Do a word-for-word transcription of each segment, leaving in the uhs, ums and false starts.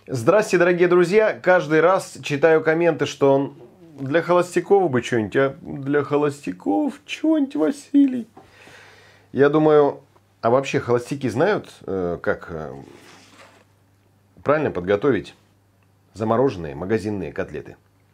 Здравствуйте, дорогие друзья! Каждый раз читаю комменты, что он для холостяков бы что-нибудь, а для холостяков что-нибудь, Василий. Я думаю, а вообще холостяки знают, как правильно подготовить замороженные магазинные котлеты?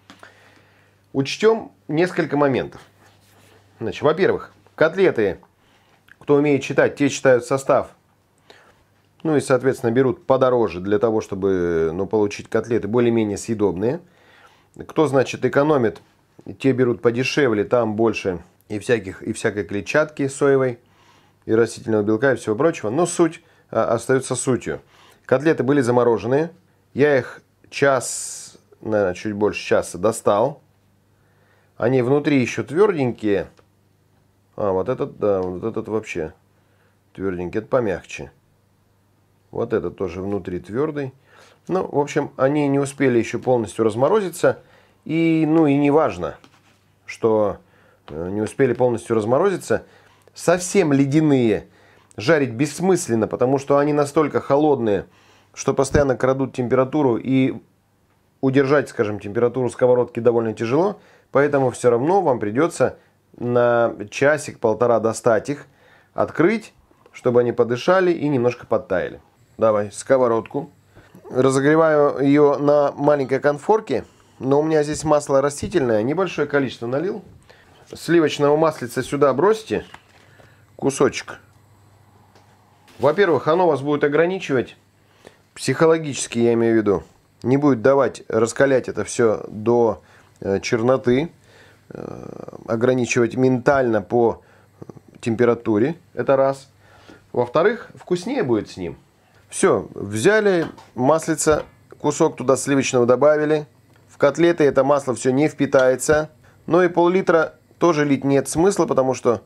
Учтем несколько моментов. Значит, во-первых, котлеты, кто умеет читать, те читают состав. Ну и, соответственно, берут подороже для того, чтобы ну, получить котлеты более-менее съедобные. Кто, значит, экономит, те берут подешевле, там больше и, всяких, и всякой клетчатки соевой, и растительного белка, и всего прочего. Но суть а, остается сутью. Котлеты были замороженные. Я их час, наверное, чуть больше часа достал. Они внутри еще тверденькие. А, вот этот, да, вот этот вообще тверденький, это помягче. Вот этот тоже внутри твердый. Ну, в общем, они не успели еще полностью разморозиться. И, ну, и не важно, что не успели полностью разморозиться. Совсем ледяные жарить бессмысленно, потому что они настолько холодные, что постоянно крадут температуру. И удержать, скажем, температуру сковородки довольно тяжело. Поэтому все равно вам придется на часик-полтора достать их, открыть, чтобы они подышали и немножко подтаяли. Давай сковородку. Разогреваю ее на маленькой конфорке. Но у меня здесь масло растительное. Небольшое количество налил. Сливочного маслица сюда бросьте. Кусочек. Во-первых, оно вас будет ограничивать. Психологически, я имею в виду. Не будет давать раскалять это все до черноты. Ограничивать ментально по температуре. Это раз. Во-вторых, вкуснее будет с ним. Все, взяли маслица, кусок туда сливочного добавили. В котлеты это масло все не впитается. Но и пол-литра тоже лить нет смысла, потому что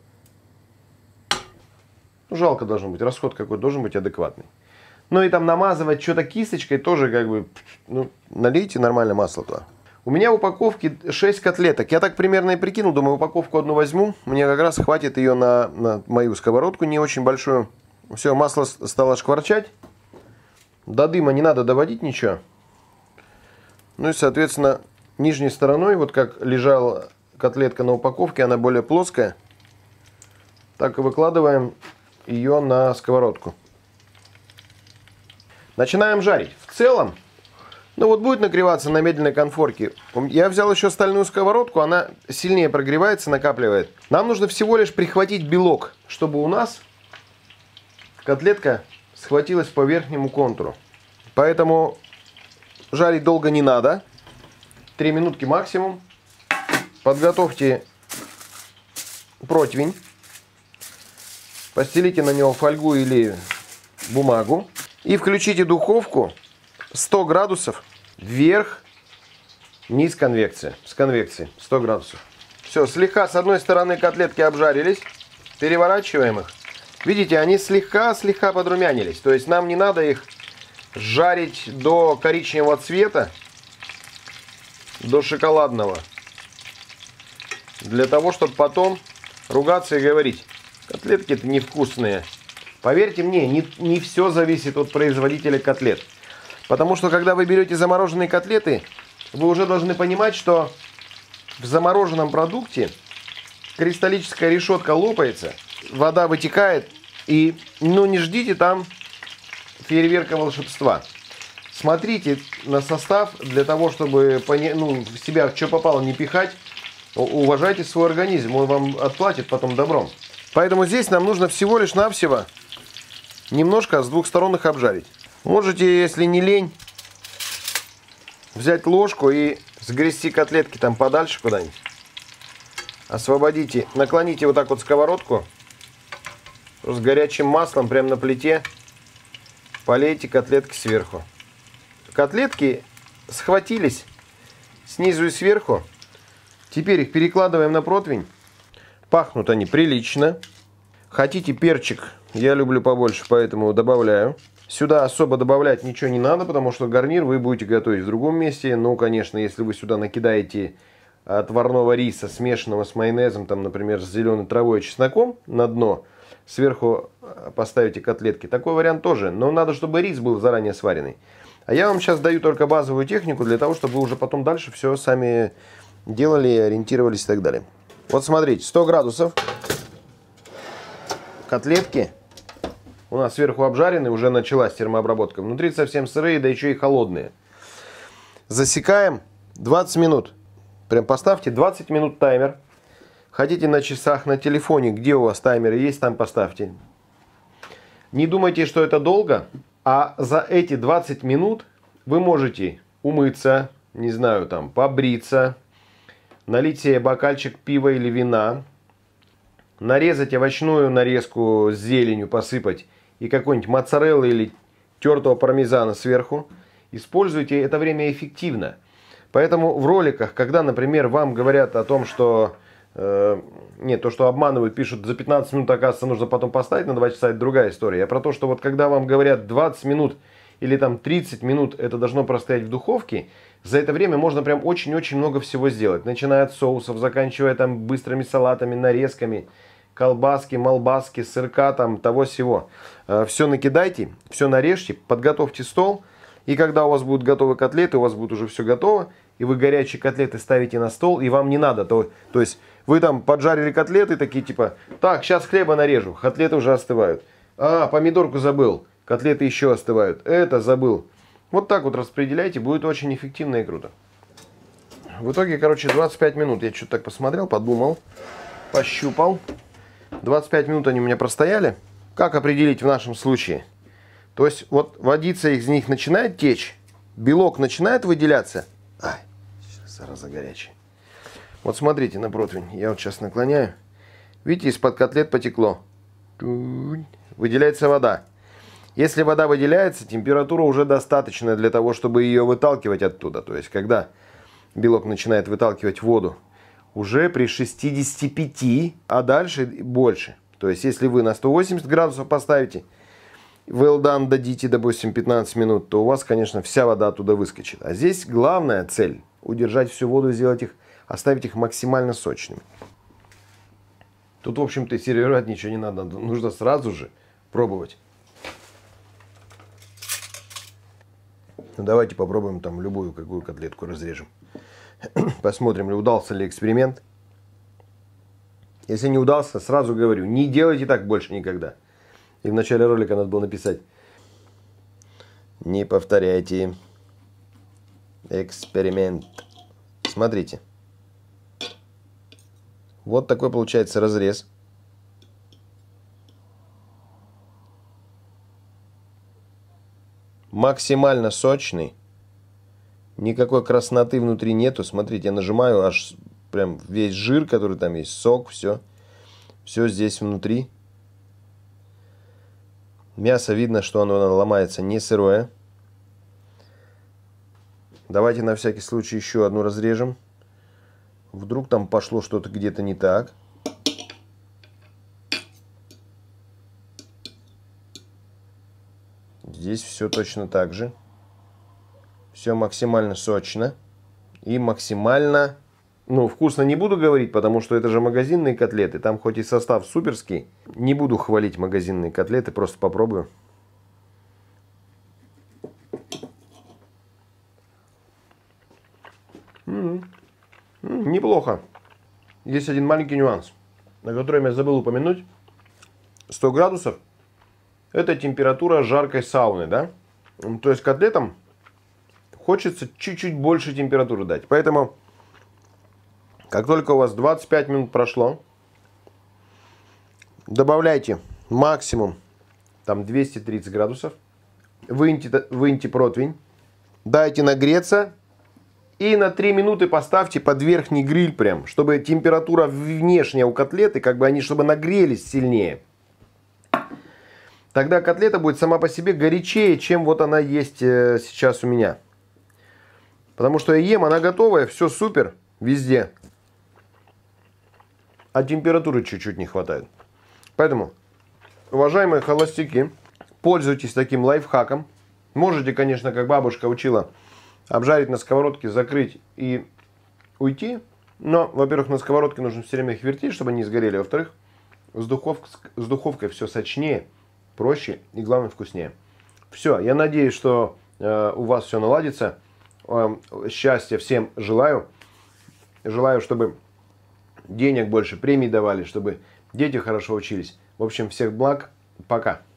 жалко должно быть, расход какой должен быть адекватный. Ну и там намазывать что-то кисточкой тоже как бы, ну, налейте нормально масло туда. У меня в упаковке шесть котлеток. Я так примерно и прикинул, думаю, упаковку одну возьму. Мне как раз хватит ее на, на мою сковородку, не очень большую. Все, масло стало шкварчать. До дыма не надо доводить ничего. Ну и, соответственно, нижней стороной, вот как лежала котлетка на упаковке, она более плоская. Так и выкладываем ее на сковородку. Начинаем жарить. В целом, ну вот будет нагреваться на медленной конфорке. Я взял еще стальную сковородку, она сильнее прогревается, накапливает. Нам нужно всего лишь прихватить белок, чтобы у нас котлетка схватилась по верхнему контуру. Поэтому жарить долго не надо. три минутки максимум. Подготовьте противень. Постелите на него фольгу или бумагу. И включите духовку сто градусов вверх, низ конвекция. С конвекцией сто градусов. Все, слегка с одной стороны котлетки обжарились. Переворачиваем их. Видите, они слегка-слегка подрумянились. То есть нам не надо их жарить до коричневого цвета, до шоколадного. Для того, чтобы потом ругаться и говорить: котлетки-то невкусные. Поверьте мне, не, не все зависит от производителя котлет. Потому что, когда вы берете замороженные котлеты, вы уже должны понимать, что в замороженном продукте кристаллическая решетка лопается, вода вытекает, и ну не ждите там фейерверка волшебства. Смотрите на состав для того, чтобы ну, в себя что попало не пихать. Уважайте свой организм, он вам отплатит потом добром. Поэтому здесь нам нужно всего лишь навсего немножко с двух сторон их обжарить. Можете, если не лень, взять ложку и сгрести котлетки там подальше куда-нибудь. Освободите, наклоните вот так вот сковородку с горячим маслом прямо на плите. Полейте котлетки сверху. Котлетки схватились снизу и сверху. Теперь их перекладываем на противень. Пахнут они прилично. Хотите перчик? Я люблю побольше, поэтому добавляю. Сюда особо добавлять ничего не надо, потому что гарнир вы будете готовить в другом месте. Ну, конечно, если вы сюда накидаете отварного риса, смешанного с майонезом, там, например, с зеленой травой и чесноком на дно, сверху поставите котлетки. Такой вариант тоже, но надо, чтобы рис был заранее сваренный. А я вам сейчас даю только базовую технику для того, чтобы вы уже потом дальше все сами делали, ориентировались и так далее. Вот смотрите, сто градусов. Котлетки у нас сверху обжарены, уже началась термообработка. Внутри совсем сырые, да еще и холодные. Засекаем двадцать минут. Прям поставьте двадцать минут таймер. Хотите на часах, на телефоне, где у вас таймер есть, там поставьте. Не думайте, что это долго, а за эти двадцать минут вы можете умыться, не знаю, там, побриться, налить себе бокальчик пива или вина, нарезать овощную нарезку с зеленью, посыпать и какой-нибудь моцареллы или тертого пармезана сверху. Используйте это время эффективно. Поэтому в роликах, когда, например, вам говорят о том, что... Э, нет, то, что обманывают, пишут за пятнадцать минут, оказывается, нужно потом поставить на два часа, это другая история. Я про то, что вот когда вам говорят двадцать минут или там тридцать минут, это должно простоять в духовке, за это время можно прям очень-очень много всего сделать. Начиная от соусов, заканчивая там быстрыми салатами, нарезками, колбаски, молбаски, сырка, там, того-сего. Э, все накидайте, все нарежьте, подготовьте стол. И когда у вас будут готовы котлеты, у вас будет уже все готово, и вы горячие котлеты ставите на стол, и вам не надо. То, то есть вы там поджарили котлеты, такие типа, так, сейчас хлеба нарежу, котлеты уже остывают. А, помидорку забыл, котлеты еще остывают. Это забыл. Вот так вот распределяйте, будет очень эффективно и круто. В итоге, короче, двадцать пять минут я что-то так посмотрел, подумал, пощупал. двадцать пять минут они у меня простояли. Как определить в нашем случае? То есть вот водица из них начинает течь, белок начинает выделяться. Ай, сейчас зараза горячая. Вот смотрите на противень, я вот сейчас наклоняю. Видите, из-под котлет потекло. Выделяется вода. Если вода выделяется, температура уже достаточная для того, чтобы ее выталкивать оттуда. То есть когда белок начинает выталкивать воду, уже при шестидесяти пяти, а дальше больше. То есть если вы на сто восемьдесят градусов поставите, well done дадите, допустим, пятнадцать минут, то у вас, конечно, вся вода оттуда выскочит. А здесь главная цель – удержать всю воду, сделать их, оставить их максимально сочными. Тут, в общем-то, сервировать ничего не надо, нужно сразу же пробовать. Ну, давайте попробуем там любую какую котлетку разрежем. Посмотрим, удался ли эксперимент. Если не удался, сразу говорю, не делайте так больше никогда. И в начале ролика надо было написать: не повторяйте эксперимент. Смотрите. Вот такой получается разрез. Максимально сочный. Никакой красноты внутри нету. Смотрите, я нажимаю, аж прям весь жир, который там есть, сок, все. Все здесь внутри. Мясо видно, что оно ломается не сырое. Давайте на всякий случай еще одну разрежем. Вдруг там пошло что-то где-то не так. Здесь все точно так же. Все максимально сочно. И максимально... Ну, вкусно не буду говорить, потому что это же магазинные котлеты. Там хоть и состав суперский. Не буду хвалить магазинные котлеты, просто попробую. М-м-м. Неплохо. Есть один маленький нюанс, на который я забыл упомянуть. сто градусов – это температура жаркой сауны, да? То есть котлетам хочется чуть-чуть больше температуры дать. Поэтому, как только у вас двадцать пять минут прошло, добавляйте максимум там двести тридцать градусов, выньте, выньте противень, дайте нагреться и на три минуты поставьте под верхний гриль прям, чтобы температура внешняя у котлеты, как бы они, чтобы нагрелись сильнее. Тогда котлета будет сама по себе горячее, чем вот она есть сейчас у меня. Потому что я ем, она готовая, все супер, везде. А температуры чуть-чуть не хватает. Поэтому, уважаемые холостяки, пользуйтесь таким лайфхаком. Можете, конечно, как бабушка учила, обжарить на сковородке, закрыть и уйти. Но, во-первых, на сковородке нужно все время их вертеть, чтобы они сгорели. Во-вторых, с, духов... с духовкой все сочнее, проще и, главное, вкуснее. Все, я надеюсь, что у вас все наладится. Счастья всем желаю. Желаю, чтобы денег больше, премий давали, чтобы дети хорошо учились. В общем, всех благ. Пока.